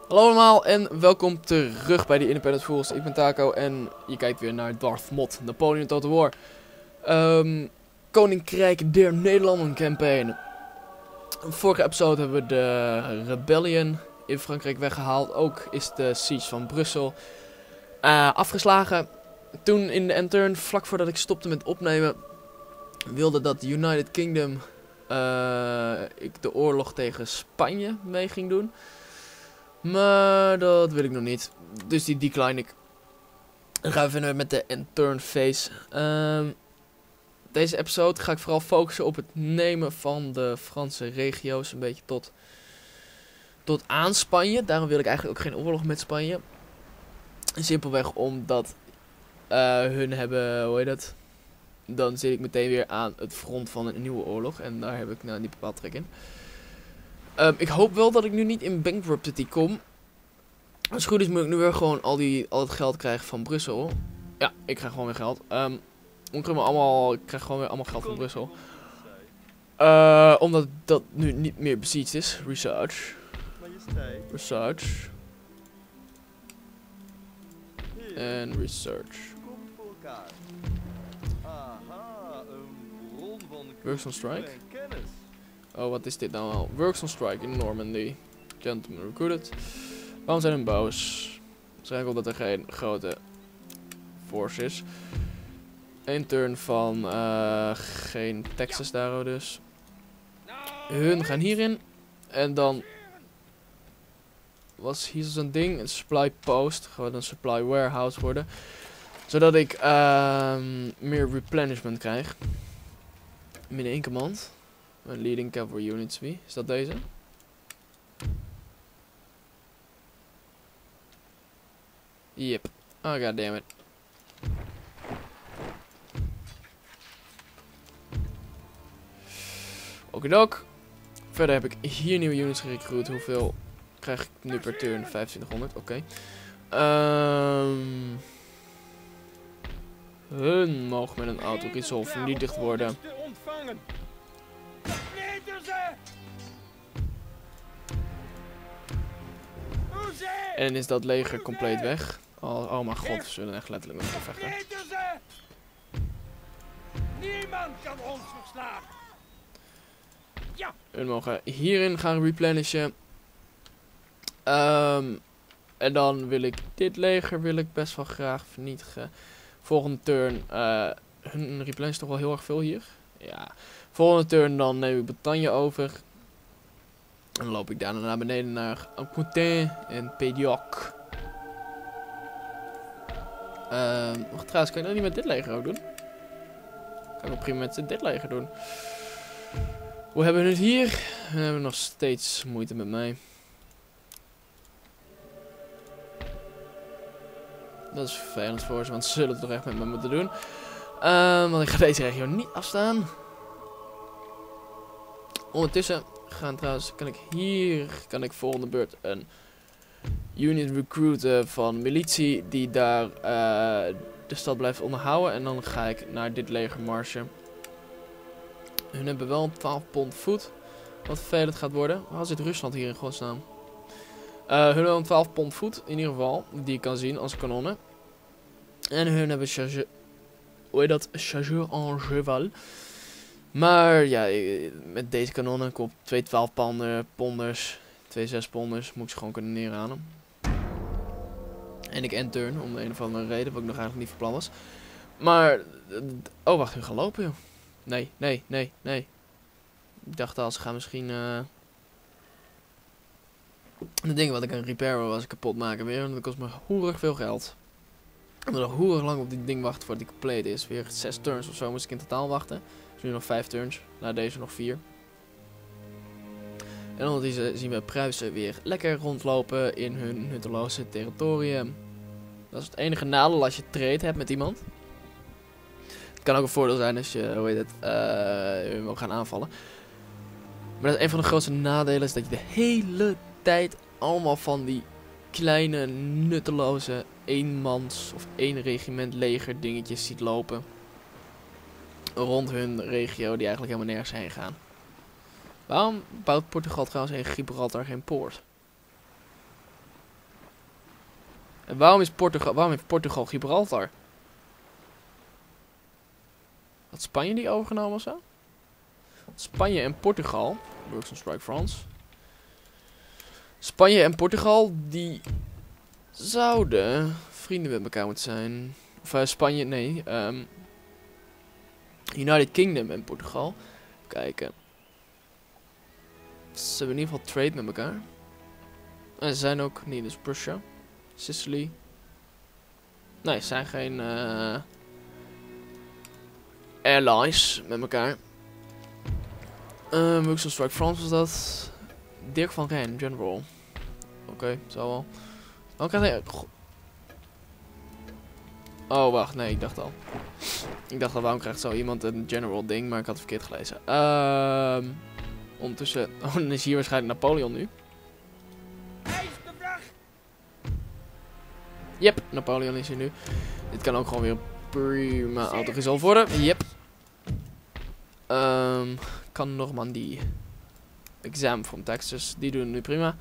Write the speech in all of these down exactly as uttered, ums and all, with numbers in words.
Hallo allemaal en welkom terug bij de Independent Fools. Ik ben Taco en je kijkt weer naar Darth Mod, Napoleon Total War. Um, Koninkrijk der Nederlanden campaign. Vorige episode hebben we de Rebellion in Frankrijk weggehaald. Ook is de Siege van Brussel uh, afgeslagen. Toen in de end-turn, vlak voordat ik stopte met opnemen, wilde dat de United Kingdom uh, ik de oorlog tegen Spanje mee ging doen. Maar dat wil ik nog niet. Dus die decline ik. Dan gaan we verder met de end-turn phase. Um, deze episode ga ik vooral focussen op het nemen van de Franse regio's. Een beetje tot, tot aan Spanje. Daarom wil ik eigenlijk ook geen oorlog met Spanje. Simpelweg omdat uh, hun hebben, hoe heet dat? Dan zit ik meteen weer aan het front van een nieuwe oorlog. En daar heb ik nou niet bepaald trek in. Um, ik hoop wel dat ik nu niet in bankruptcy kom. Als het goed is moet ik nu weer gewoon al, die, al het geld krijgen van Brussel. Ja, ik krijg gewoon weer geld. Um, ik, allemaal, ik krijg gewoon weer allemaal geld van Brussel. Uh, omdat dat nu niet meer besieged is. Research. Research. En research. Works on strike. Oh, wat is dit nou al? Works on strike in Normandy. Gentlemen recruited. Waarom zijn hun boos? Waarschijnlijk omdat er geen grote force is. Eén turn van uh, geen Texas daar dus. Hun gaan hierin. En dan was hier zo'n ding. Een supply post. Gewoon een supply warehouse worden. Zodat ik uh, meer replenishment krijg. Min één command. Een leading cavalry units wie? Is dat deze? Yep. Oh goddammit. Okidok. Verder heb ik hier nieuwe units gerecruit. Hoeveel krijg ik nu per turn? vijfentwintighonderd. Oké. Okay. Um, hun mogen met een auto-resolve vernietigd worden. En is dat leger compleet weg. Oh, oh mijn god, we zullen echt letterlijk met elkaar vechten. Niemand kan ons verslaan. Ja. We mogen hierin gaan replenishen. Um, en dan wil ik dit leger wil ik best wel graag vernietigen. Volgende turn. Uh, hun replenish toch wel heel erg veel hier. Ja. Volgende turn dan neem ik Bretagne over. En dan loop ik daarna naar beneden naar Ancoutin en Pédioc. Uh, wacht, trouwens, kan ik dat niet met dit leger ook doen? Kan ik op prima met dit leger doen. Hoe hebben we het hier? We hebben nog steeds moeite met mij. Dat is vervelend voor ze, want ze zullen het toch echt met me moeten doen. Uh, want ik ga deze regio niet afstaan. Ondertussen gaan trouwens, kan ik hier, kan ik volgende beurt een unit recruiten van militie die daar uh, de stad blijft onderhouden. En dan ga ik naar dit leger marchen. Hun hebben wel een twaalf pond voet, wat vervelend gaat worden. Waar zit Rusland hier in godsnaam? Uh, hun hebben een twaalf pond voet, in ieder geval, die ik kan zien als kanonnen. En hun hebben charge, hoe heet dat? Chargeur en cheval. Maar ja, met deze kanonnen kom ik twee twaalf ponders, twee zes ponders, moet ik ze gewoon kunnen neerhalen. En ik end turn, om de een of andere reden, wat ik nog eigenlijk niet van plan was. Maar, oh wacht, hun gaan lopen joh. Nee, nee, nee, nee. Ik dacht al, ze gaan misschien... Uh... De dingen wat ik aan repairen was, kapot maken weer. En dat kost me hoerig veel geld. Ik moet nog hoerig lang op dit ding wachten voordat die compleet is. Weer zes turns of zo moest ik in totaal wachten. Dus nu nog vijf turns. Na deze nog vier. En ondertussen zien we Pruisen weer lekker rondlopen in hun nutteloze territorium. Dat is het enige nadeel als je trade hebt met iemand. Het kan ook een voordeel zijn als je, hoe heet het, uh, wil gaan aanvallen. Maar dat is een van de grootste nadelen is dat je de hele tijd allemaal van die kleine nutteloze eenmans of één regiment leger dingetjes ziet lopen. Rond hun regio die eigenlijk helemaal nergens heen gaan. Waarom bouwt Portugal trouwens in Gibraltar geen poort? En waarom is Portugal, waarom heeft Portugal Gibraltar? Had Spanje die overgenomen of zo? Spanje en Portugal. Works on Strike France. Spanje en Portugal, die zouden vrienden met elkaar moeten zijn. Of uh, Spanje, nee. Um, United Kingdom en Portugal. Kijken. Ze hebben in ieder geval trade met elkaar. En ze zijn ook niet, dus Prussia. Sicily. Nee, ze zijn geen uh, allies met elkaar. Uh, Works on Strike France was dat. Dirk van Rijn, general. Oké, okay, zo wel. Oh, krijg hij... Oh, wacht, nee, ik dacht al. Ik dacht al, waarom krijgt zo iemand een general ding, maar ik had het verkeerd gelezen. Ehm... Uh, ondertussen... Oh, dan is hier waarschijnlijk Napoleon nu. Yep, Napoleon is hier nu. Dit kan ook gewoon weer prima autogesolved worden. Yep. Um, kan Normandie. Exam from Texas. Die doen het nu prima.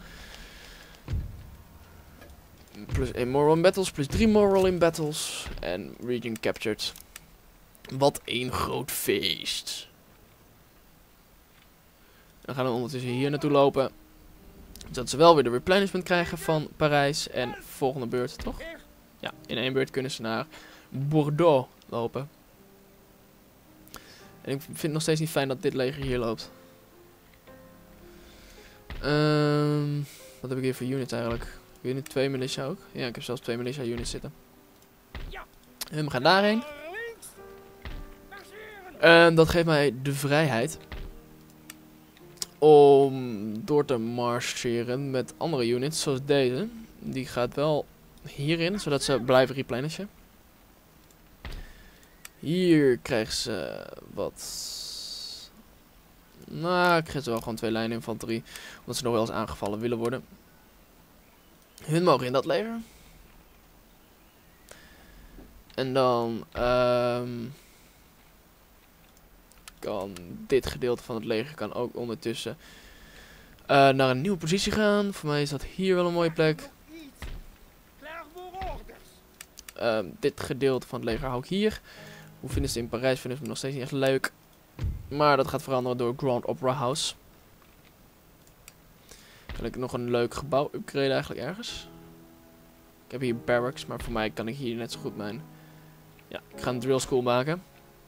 Plus één moral in battles. Plus drie moral in battles. En region captured. Wat een groot feest. Dan gaan we ondertussen hier naartoe lopen. Zodat ze wel weer de replenishment krijgen van Parijs. En volgende beurt, toch? Ja, in één beurt kunnen ze naar Bordeaux lopen. En ik vind het nog steeds niet fijn dat dit leger hier loopt. Um, wat heb ik hier voor units eigenlijk? Unit twee militia ook? Ja, ik heb zelfs twee militia units zitten. En we gaan daarheen. En dat geeft mij de vrijheid om door te marcheren met andere units zoals deze. Die gaat wel hierin, zodat ze blijven replenishen. Hier krijgen ze wat... Nou, krijgen ze wel gewoon twee lijnen infanterie. Omdat ze nog wel eens aangevallen willen worden. Hun mogen in dat leger. En dan... Um, kan dit gedeelte van het leger kan ook ondertussen uh, naar een nieuwe positie gaan. Voor mij is dat hier wel een mooie plek. Um, dit gedeelte van het leger hou ik hier. Hoe vinden ze in Parijs? Vinden ze nog steeds niet echt leuk. Maar dat gaat veranderen door Grand Opera House. Kan ik nog een leuk gebouw upgraden eigenlijk ergens? Ik heb hier barracks, maar voor mij kan ik hier net zo goed mijn... Ja, ik ga een drill school maken.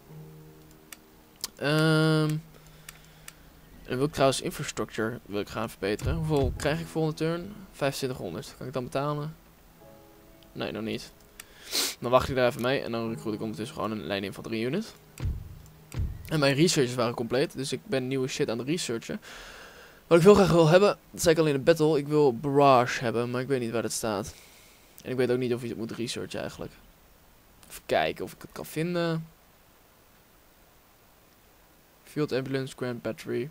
Um, en wil ik trouwens infrastructure wil ik gaan verbeteren. Hoeveel krijg ik volgende turn? vijfentwintighonderd. Kan ik dan betalen? Nee, nog niet. Dan wacht ik daar even mee en dan recruit ik ondertussen gewoon een lijn infanterie unit. En mijn researches waren compleet, dus ik ben nieuwe shit aan het researchen. Wat ik heel graag wil hebben, dat zei ik al in de battle, ik wil barrage hebben, maar ik weet niet waar dat staat. En ik weet ook niet of je het moet researchen eigenlijk. Even kijken of ik het kan vinden. Field Ambulance, Grand Battery.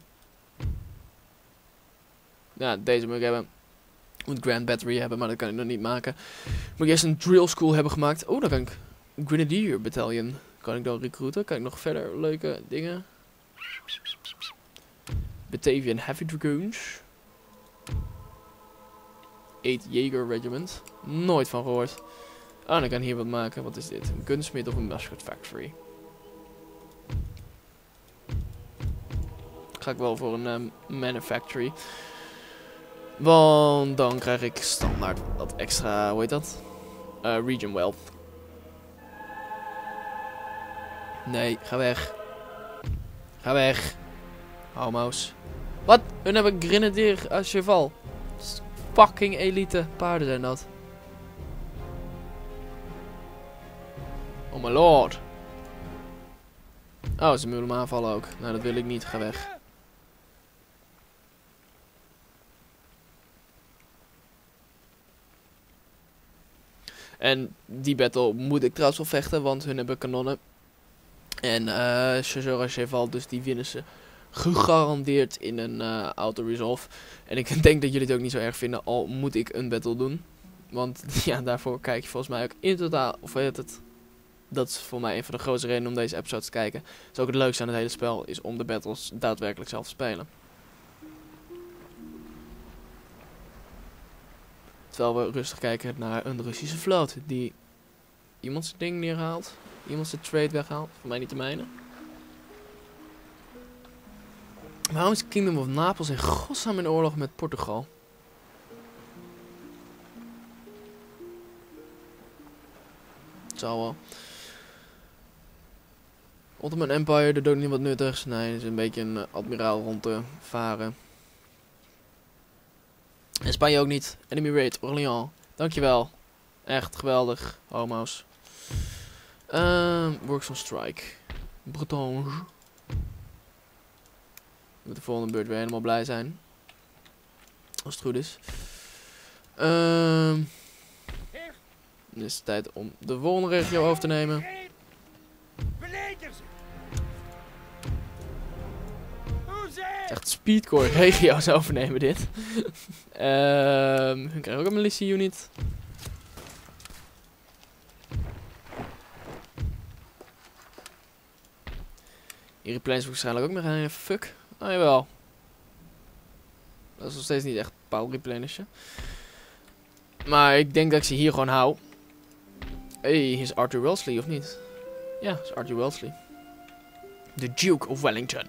Ja, deze moet ik hebben. Ik moet Grand Battery hebben, maar dat kan ik nog niet maken. Moet ik eerst een drill school hebben gemaakt. Oh, dan kan ik Grenadier Battalion. Kan ik dan recruiten? Kan ik nog verder leuke dingen? Batavian Heavy Dragoons. eight Jaeger Regiment. Nooit van gehoord. Ah, dan kan ik hier wat maken. Wat is dit? Een gunsmith of een musket factory? Ga ik wel voor een um, manufactory. Want dan krijg ik standaard dat extra, hoe heet dat? Uh, region wealth. Nee, ga weg. Ga weg. Homo's. Wat? Hun hebben grenadier à cheval. Fucking elite paarden zijn dat. Oh my lord. Oh, ze willen me aanvallen ook. Nou, dat wil ik niet. Ga weg. En die battle moet ik trouwens wel vechten, want hun hebben kanonnen. En uh, Chasseur à cheval, dus die winnen ze gegarandeerd in een uh, auto-resolve. En ik denk dat jullie het ook niet zo erg vinden, al moet ik een battle doen. Want ja, daarvoor kijk je volgens mij ook in totaal, of weet het, dat is voor mij een van de grootste redenen om deze episode te kijken. Dat is ook het leukste aan het hele spel, is om de battles daadwerkelijk zelf te spelen. Terwijl we rustig kijken naar een Russische vloot die iemand zijn ding neerhaalt. Iemand zijn trade weghaalt. Voor mij niet de mijne. Waarom is Kingdom of Napels in godsnaam in oorlog met Portugal? Het zal wel. Ottoman Empire, dat doet ook niet wat nuttigs. Nee, het is een beetje een uh, admiraal rond te varen. En Spanje ook niet. Enemy raid, Orléans. Dankjewel. Echt geweldig, homo's. Uh, works on strike. Bretonge. Met de volgende beurt weer helemaal blij zijn. Als het goed is. Uh, het is tijd om de volgende regio over te nemen. Echt speedcore regio's overnemen dit. um, hun krijgen ook een militie unit. Hier replace waarschijnlijk ook nog een fuck. Oh jawel. Dat is nog steeds niet echt power replenishen. Maar ik denk dat ik ze hier gewoon hou. Hey, hier is Arthur Wellesley of niet? Ja, is Arthur Wellesley. The Duke of Wellington.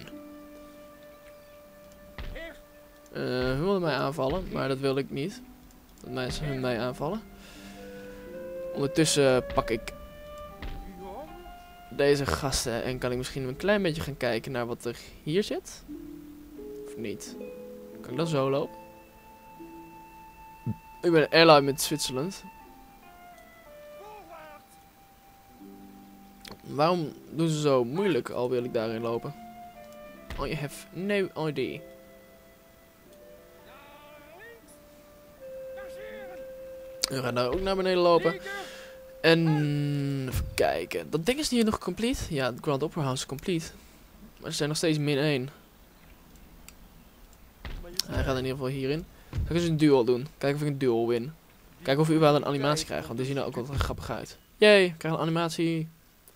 Uh, hun wilden mij aanvallen, maar dat wil ik niet. Dat mensen hun mij aanvallen. Ondertussen pak ik deze gasten en kan ik misschien een klein beetje gaan kijken naar wat er hier zit. Of niet? Kan ik dan zo lopen? Ik ben een ally met Zwitserland. Waarom doen ze zo moeilijk, al wil ik daarin lopen? Oh, you have no idea. We gaan daar ook naar beneden lopen. En even kijken. Dat ding is hier nog complete. Ja, het Grand Opera House is complete. Maar ze zijn nog steeds min één. Hij gaat in ieder geval hierin. Zal ik eens een duel doen? Kijken of ik een duel win. Kijken of we überhaupt een animatie krijgen. Want die zien er ook wel grappig uit. Yay, ik krijg een animatie.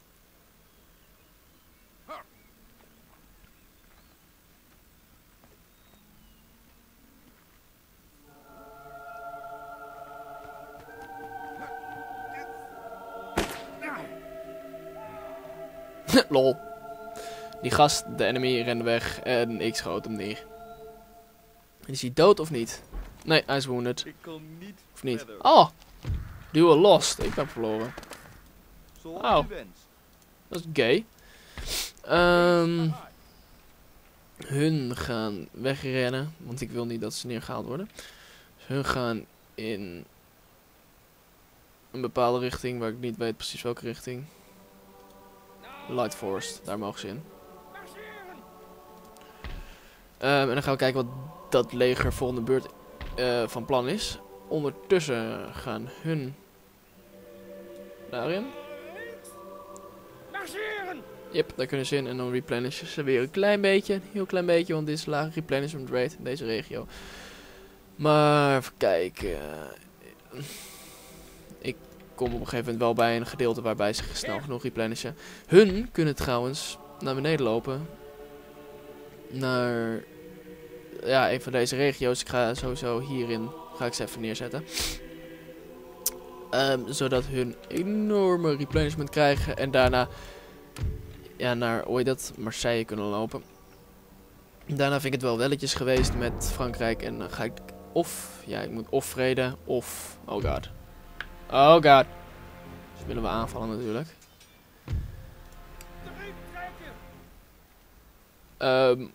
Lol. Die gast, de enemy, rende weg en ik schoot hem neer. Is hij dood of niet? Nee, hij is wounded. Of niet? Oh! Duel lost. Ik ben verloren. Oh. Dat is gay. Um, hun gaan wegrennen, want ik wil niet dat ze neergehaald worden. Dus hun gaan in een bepaalde richting, waar ik niet weet precies welke richting. Light Forest, daar mogen ze in. Um, en dan gaan we kijken wat dat leger volgende beurt uh, van plan is. Ondertussen gaan hun daarin. Yep, daar kunnen ze in en dan replenishen ze weer een klein beetje, een heel klein beetje, want dit is lage replenishment rate in deze regio. Maar even kijken. Ik kom op een gegeven moment wel bij een gedeelte waarbij ze snel genoeg replenishen. Hun kunnen trouwens naar beneden lopen. Naar ja, een van deze regio's. Ik ga sowieso hierin ga ik ze even neerzetten. Um, zodat hun enorme replenishment krijgen en daarna ja, naar hoe heet dat, Marseille kunnen lopen. Daarna vind ik het wel welletjes geweest met Frankrijk en dan ga ik of, ja, ik moet of vrede of, oh god. Oh god. Dus willen we aanvallen natuurlijk. Um,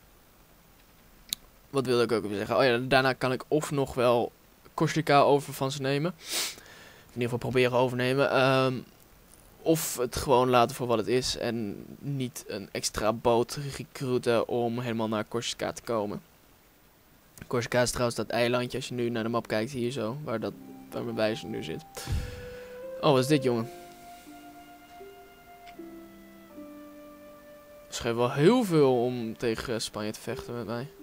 wat wilde ik ook even zeggen? Oh ja, daarna kan ik of nog wel Corsica over van ze nemen. In ieder geval proberen overnemen. Um, of het gewoon laten voor wat het is. En niet een extra boot recruiten om helemaal naar Corsica te komen. Corsica is trouwens dat eilandje als je nu naar de map kijkt hier zo. Waar, dat, waar mijn wijzer nu zit. Oh, wat is dit jongen? Het geeft wel heel veel om tegen Spanje te vechten met mij.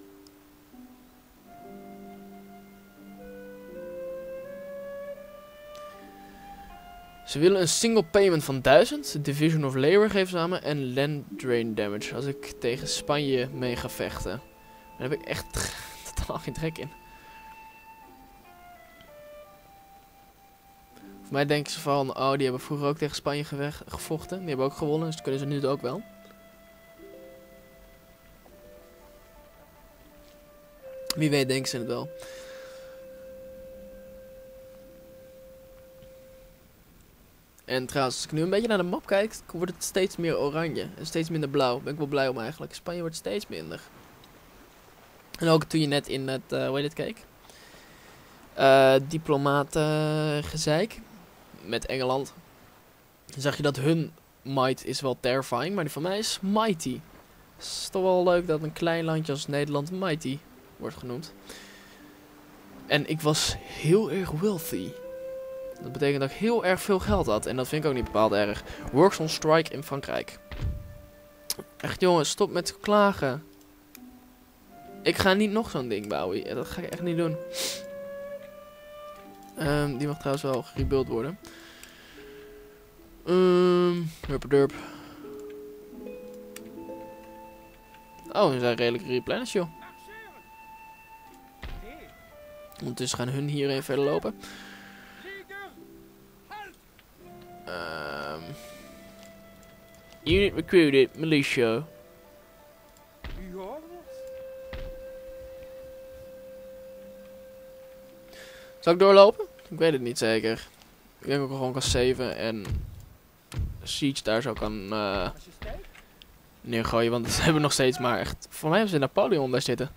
Ze willen een single payment van duizend, Division of Labor geven samen en land drain damage als ik tegen Spanje mee ga vechten. Daar heb ik echt totaal geen trek in. Voor mij denken ze van, oh, die hebben vroeger ook tegen Spanje gevecht, gevochten. Die hebben ook gewonnen, dus dat kunnen ze nu ook wel. Wie weet denken ze het wel. En trouwens, als ik nu een beetje naar de map kijk, wordt het steeds meer oranje. En steeds minder blauw. Ben ik wel blij om eigenlijk. Spanje wordt steeds minder. En ook toen je net in het, uh, hoe heet het, keek. Uh, diplomatengezeik. Met Engeland. Dan zag je dat hun might is wel terrifying, maar die van mij is mighty. Het is toch wel leuk dat een klein landje als Nederland mighty wordt genoemd. En ik was heel erg wealthy. Dat betekent dat ik heel erg veel geld had. En dat vind ik ook niet bepaald erg. Works on strike in Frankrijk. Echt jongens, stop met klagen. Ik ga niet nog zo'n ding bouwen. Dat ga ik echt niet doen. Um, die mag trouwens wel gerebuild worden. Um, Hurperdurp. Oh, ze zijn redelijk replenished, joh. Ondertussen gaan hun hierheen verder lopen. Um, unit recruited, militia. Zal ik doorlopen? Ik weet het niet zeker. Ik denk ook gewoon kan saven en Siege daar zo kan uh, neergooien. Want ze hebben nog steeds maar echt... Voor mij hebben ze Napoleon daar zitten.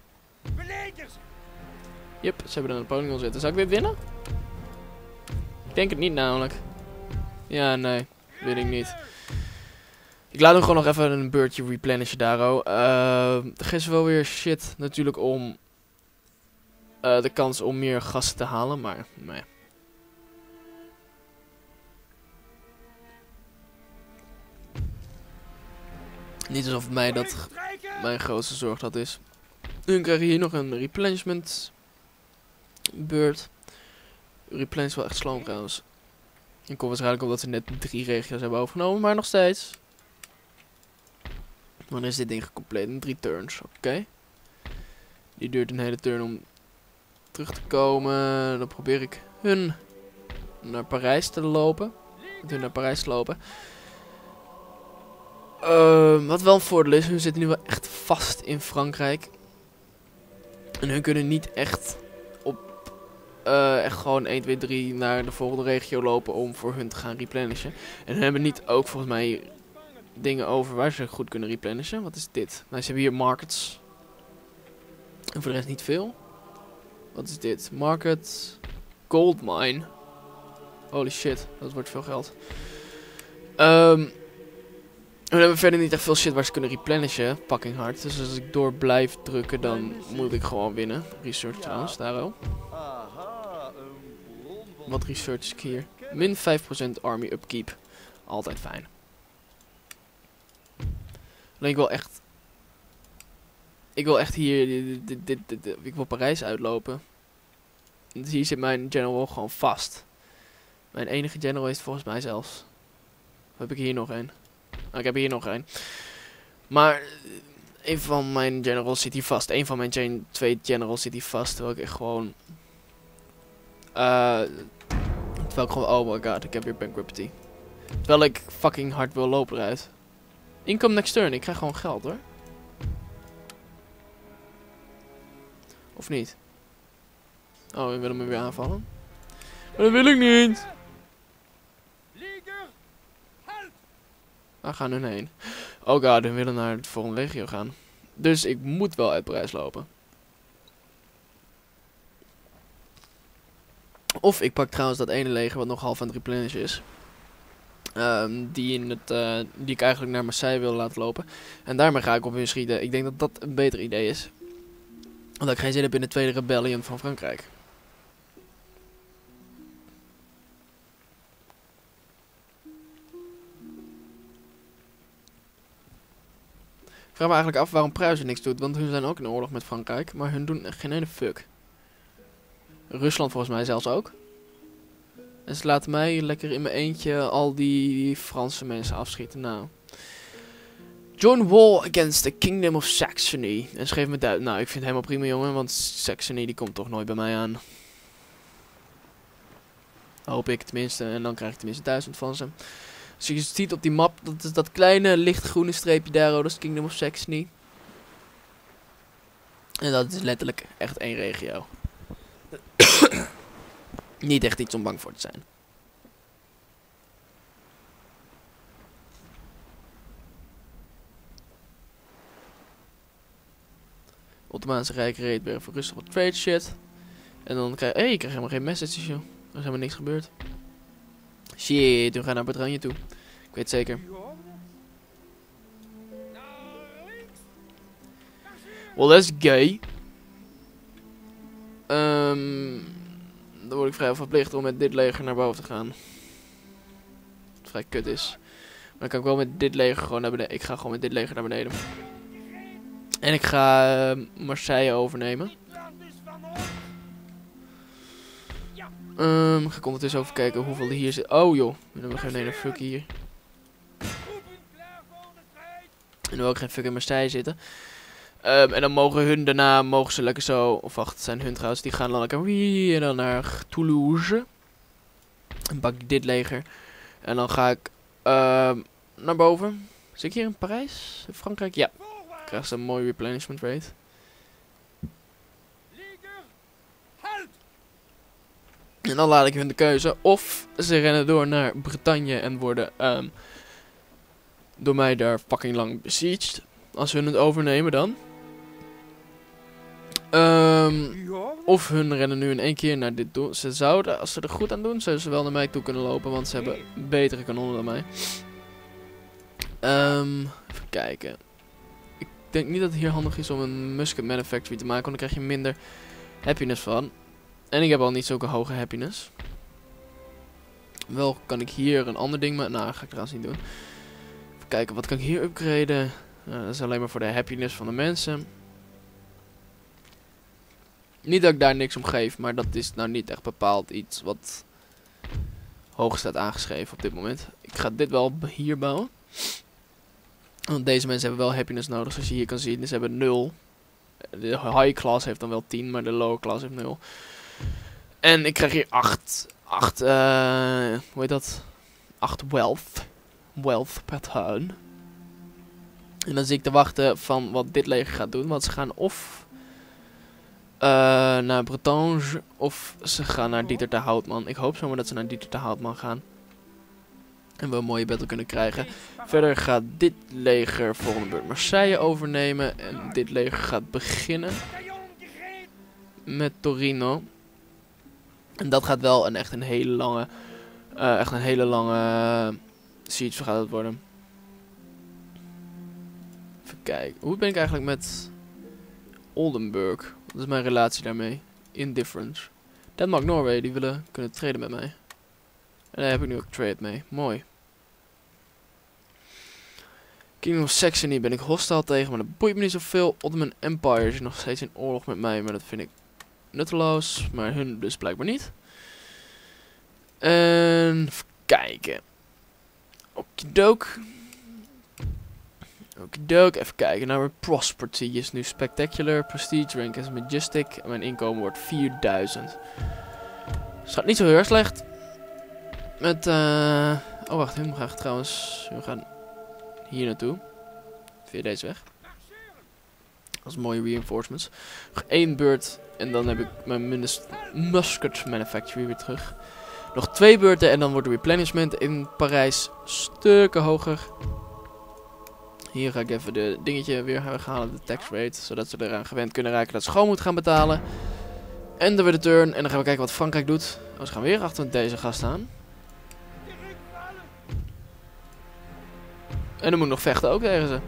Yep, ze hebben er Napoleon zitten. Zal ik dit winnen? Ik denk het niet namelijk. Ja, nee. Weet ik niet. Ik laat hem gewoon nog even een beurtje replenishen daar. Uh, er geeft wel weer shit natuurlijk om uh, de kans om meer gasten te halen, maar nee. Niet alsof mij dat mijn grootste zorg dat is. Nu krijg je hier nog een replenishment beurt. Replenish wel echt sloom trouwens. Ik kom waarschijnlijk omdat ze net drie regio's hebben overgenomen, maar nog steeds. Dan is dit ding compleet in drie turns, oké. Okay. Die duurt een hele turn om terug te komen. Dan probeer ik hun naar Parijs te lopen. Met hun naar Parijs te lopen. Uh, wat wel een voordeel is, hun zitten nu wel echt vast in Frankrijk. En hun kunnen niet echt op uh, echt gewoon één, twee, drie naar de volgende regio lopen om voor hun te gaan replenishen. En hun hebben niet ook volgens mij dingen over waar ze goed kunnen replenishen. Wat is dit? Nou, ze hebben hier markets. En voor de rest niet veel. Wat is dit? Market. Gold mine. Holy shit, dat wordt veel geld. Um, we hebben verder niet echt veel shit waar ze kunnen replenishen. Fucking hard. Dus als ik door blijf drukken, dan moet ik gewoon winnen. Research trouwens, daar al. Wat research is ik hier? Min vijf procent army upkeep. Altijd fijn. Alleen ik wil echt... Ik wil echt hier... Dit, dit, dit, dit, dit, ik wil Parijs uitlopen. Dus hier zit mijn general gewoon vast. Mijn enige general is volgens mij zelfs. Of heb ik hier nog een? Nou, ik heb hier nog een. Maar... Een van mijn generals zit hier vast. Een van mijn gen twee generals zit hier vast. Terwijl ik echt gewoon... Uh, terwijl ik gewoon... Oh my god, ik heb weer bankruptcy. Terwijl ik fucking hard wil lopen eruit. Income next turn. Ik krijg gewoon geld hoor. Of niet? Oh, we willen me weer aanvallen. Maar dat wil ik niet. Waar gaan hun heen? Oh god, hun willen naar de volgende regio gaan. Dus ik moet wel uit Parijs lopen. Of ik pak trouwens dat ene leger wat nog half aan het replenishen is. Um, die, in het, uh, die ik eigenlijk naar Marseille wil laten lopen. En daarmee ga ik op hun schieten. Ik denk dat dat een beter idee is. Omdat ik geen zin heb in de tweede rebellion van Frankrijk. Ik vraag me eigenlijk af waarom Pruisen niks doet. Want hun zijn ook in oorlog met Frankrijk. Maar hun doen geen ene fuck. Rusland volgens mij zelfs ook. En ze laten mij lekker in mijn eentje al die Franse mensen afschieten. Nou. Join war against the Kingdom of Saxony. En schreef me duidelijk. Nou, ik vind het helemaal prima jongen. Want Saxony die komt toch nooit bij mij aan. Hoop ik tenminste. En dan krijg ik tenminste duizend van ze. Als je ziet op die map, dat is dat kleine lichtgroene streepje daar. Oh, dat is Kingdom of Saxony. En dat is letterlijk echt één regio. Niet echt iets om bang voor te zijn. Ottomaanse Rijk reed weer voor rustig wat trade shit. En dan krijg je... Hé, hey, ik krijg helemaal geen messages, joh. Er is helemaal niks gebeurd. Shit, we gaan naar Bretagne toe. Ik weet zeker. Well, that's gay. Um, dan word ik vrij verplicht om met dit leger naar boven te gaan. Wat vrij kut is. Maar dan kan ik wel met dit leger gewoon naar beneden. Ik ga gewoon met dit leger naar beneden. En ik ga uh, Marseille overnemen. Um, ga ik ondertussen even kijken hoeveel er hier zit. Oh joh, we hebben geen ene fuck hier. En dan wil ik geen fuck in Marseille zitten. Um, en dan mogen hun daarna, mogen ze lekker zo, of wacht, het zijn hun trouwens, die gaan dan lekker wie en dan naar Toulouse. En pak ik dit leger. En dan ga ik uh, naar boven. Zit ik hier in Parijs? In Frankrijk? Ja. Ik krijg ze een mooie replenishment rate. En dan laat ik hun de keuze. Of ze rennen door naar Bretagne en worden um, door mij daar fucking lang besieged. Als hun het overnemen dan. Um, of hun rennen nu in één keer naar dit doel. Ze zouden, als ze er goed aan doen, zouden ze wel naar mij toe kunnen lopen. Want ze hebben betere kanonnen dan mij. Um, even kijken. Ik denk niet dat het hier handig is om een musket manufactory te maken. Want dan krijg je minder happiness van. En ik heb al niet zulke hoge happiness. Wel kan ik hier een ander ding maken. Nou, dat ga ik trouwens niet doen. Even kijken, wat kan ik hier upgraden? Nou, dat is alleen maar voor de happiness van de mensen. Niet dat ik daar niks om geef, maar dat is nou niet echt bepaald iets wat hoog staat aangeschreven op dit moment. Ik ga dit wel hier bouwen. Want deze mensen hebben wel happiness nodig, zoals je hier kan zien. Ze hebben nul. De high class heeft dan wel tien, maar de lower class heeft nul. En ik krijg hier acht. acht, uh, hoe heet dat? acht wealth. Wealth per turn. En dan zie ik te wachten van wat dit leger gaat doen. Want ze gaan of uh, naar Bretagne of ze gaan naar Dieter de Houtman. Ik hoop zomaar dat ze naar Dieter de Houtman gaan. En we een mooie battle kunnen krijgen. Verder gaat dit leger volgende beurt Marseille overnemen. En dit leger gaat beginnen met Torino. En dat gaat wel een echt een hele lange, uh, echt een hele lange uh, siege gaat het worden. Even kijken, hoe ben ik eigenlijk met Oldenburg? Wat is mijn relatie daarmee? Indifference. Denmark, Noorwegen, die willen kunnen traden met mij. En daar heb ik nu ook trade mee. Mooi. Kingdom of Saxony ben ik hostile tegen, maar dat boeit me niet zoveel. Ottoman Empire is nog steeds in oorlog met mij, maar dat vind ik nutteloos. Maar hun dus blijkbaar niet. En even kijken. Okidok. Okidok, even kijken. Nou, mijn prosperity is nu spectacular. Prestige rank is majestic. En mijn inkomen wordt vierduizend. Dus het gaat niet zo heel erg slecht. Met, uh... oh wacht, hun gaan trouwens... We gaan hier naartoe. Via deze weg. Als mooie reinforcements. Nog één beurt. En dan heb ik mijn musket manufactory weer terug. Nog twee beurten en dan wordt de replenishment in Parijs stukken hoger. Hier ga ik even de dingetje weer weghalen, de tax rate. Zodat ze eraan gewend kunnen raken dat ze gewoon moeten gaan betalen. En dan weer de turn. En dan gaan we kijken wat Frankrijk doet. Oh, ze gaan weer achter deze gast staan. En dan moet ik nog vechten ook tegen ze.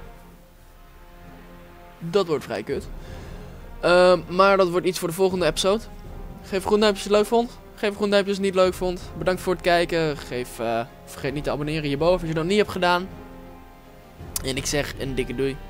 Dat wordt vrij kut. Uh, maar dat wordt iets voor de volgende episode. Geef een groen duimpje als je het leuk vond. Geef een groen duimpje als je het niet leuk vond. Bedankt voor het kijken. Geef, uh, vergeet niet te abonneren hierboven als je dat niet hebt gedaan. En ik zeg een dikke doei.